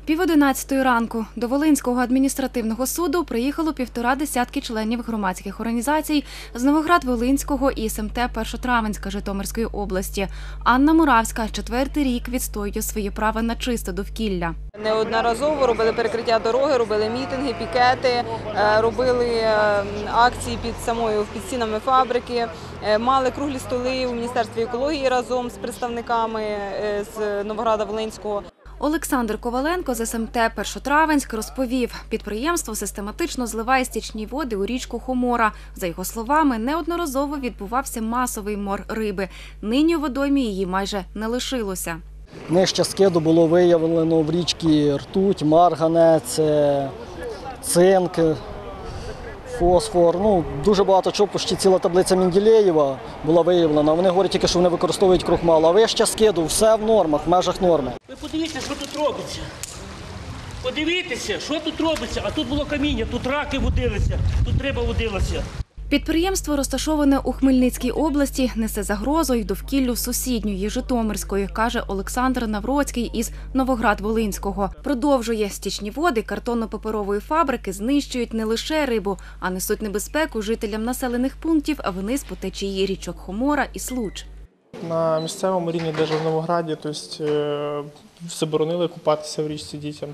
10:30 ранку до Волинського адміністративного суду приїхало 1,5 десятки членів громадських організацій з Новоград-Волинського і СМТ Першотравенська Житомирської області. Анна Муравська 4-й рік відстоює своє право на чисте довкілля. Неодноразово робили перекриття дороги, робили мітинги, пікети, робили акції під стінами фабрики, мали круглі столи у Міністерстві екології разом з представниками з Новограда-Волинського. Олександр Коваленко з СМТ Першотравенськ розповів, підприємство систематично зливає стічні води у річку Хомора. За його словами, неодноразово відбувався масовий мор риби. Нині у водоймі її майже не лишилося. Нижче скиду було виявлено в річці ртуть, марганець, цинк, фосфор. Дуже багато чого, почти ціла таблиця Менделєєва була виявлена. Вони говорять тільки, що вони використовують крохмал, а вище скиду все в нормах, в межах норми. Ви подивіться, що тут робиться. Подивіться, що тут робиться. А тут було каміння, тут раки водилися, тут риба водилася. Підприємство, розташоване у Хмельницькій області, несе загрозу й довкіллю сусідньої Житомирської, каже Олександр Навроцький із Новоград-Волинського. Продовжує, стічні води картонно-паперової фабрики знищують не лише рибу, а несуть небезпеку жителям населених пунктів вниз по течії річок Хомора і Случ. На місцевому рівні, навіть в Новограді, заборонили купатися в річці дітям.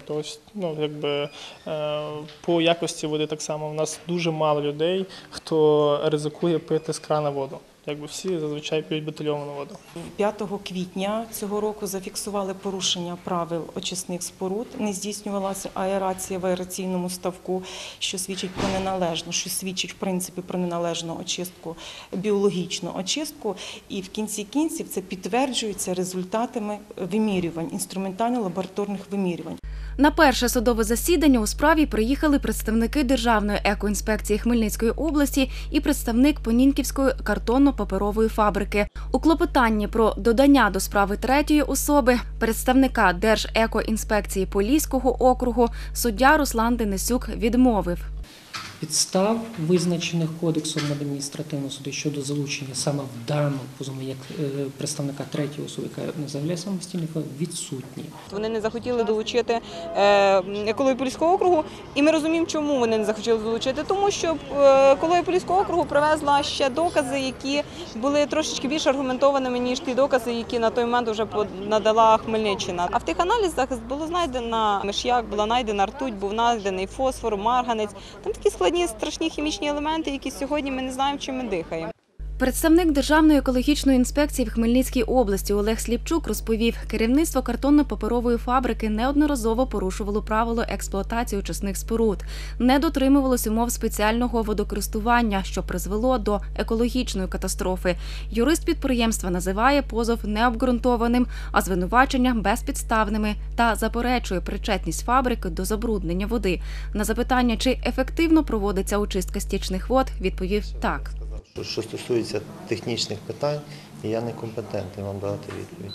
По якості води так само. У нас дуже мало людей, хто ризикує пити з крана воду. Всі зазвичай п'ють бутильовану воду. 5 квітня цього року зафіксували порушення правил очисних споруд. Не здійснювалася аерація в аераційному ставку, що свідчить в принципі про неналежну очистку, біологічну очистку. І в кінці кінців це підтверджується результатами вимірювань, інструментально-лабораторних вимірювань. На перше судове засідання у справі приїхали представники Державної екоінспекції Хмельницької області і представник Понінківської картонно-паперової фабрики. У клопотанні про додання до справи третьої особи представника Держекоінспекції Поліського округу суддя Руслан Денисюк відмовив. Підстав, визначених Кодексом адміністративного суду щодо залучення саме в даному позову як представника третьої особи, яка не заявляє самостійний факт, відсутні. Вони не захотіли долучити екологію Поліського округу, і ми розуміємо, чому вони не захотіли долучити. Тому що екологія Поліського округу привезла ще докази, які були трошечки більш аргументованими, ніж ті докази, які на той момент вже надала Хмельниччина. А в тих аналізах було знайдено миш'як, була знайдена ртуть, був знайдений фосфор, марганець. Там такі складні, страшні хімічні елементи, які сьогодні ми не знаємо, чим ми дихаємо. Представник Державної екологічної інспекції в Хмельницькій області Олег Сліпчук розповів, керівництво картонно-паперової фабрики неодноразово порушувало правило експлуатації очисних споруд, не дотримувалось умов спеціального водокористування, що призвело до екологічної катастрофи. Юрист підприємства називає позов необґрунтованим, а звинувачення безпідставними та заперечує причетність фабрики до забруднення води. На запитання, чи ефективно проводиться очистка стічних вод, відповів так. Що стосується технічних питань, я не компетентний вам дати відповідь.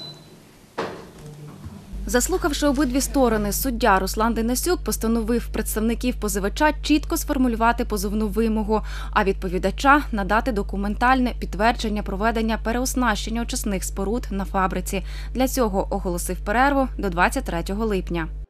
Заслухавши обидві сторони, суддя Руслан Денисюк постановив представників позивача чітко сформулювати позовну вимогу, а відповідача надати документальне підтвердження проведення переоснащення очисних споруд на фабриці. Для цього оголосив перерву до 23 липня.